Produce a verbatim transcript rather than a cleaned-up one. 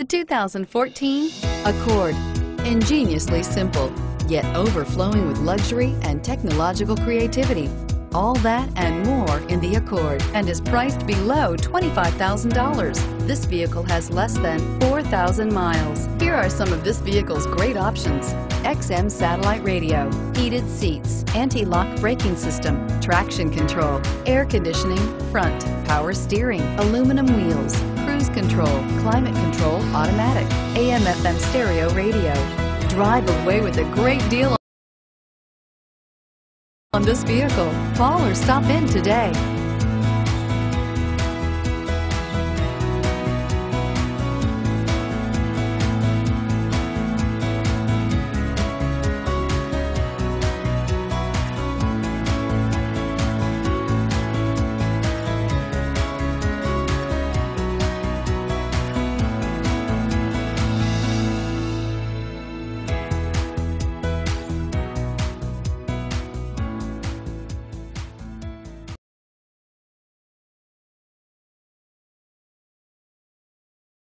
two thousand fourteen Accord. Ingeniously simple, yet overflowing with luxury and technological creativity. All that and more in the Accord, and is priced below twenty-five thousand dollars. This vehicle has less than four thousand miles. Here are some of this vehicle's great options: X M satellite radio, heated seats, anti-lock braking system, traction control, air conditioning, front, power steering, aluminum wheels, cruise control, climate control automatic, A M F M stereo radio. Drive away with a great deal on this vehicle. Call or stop in today.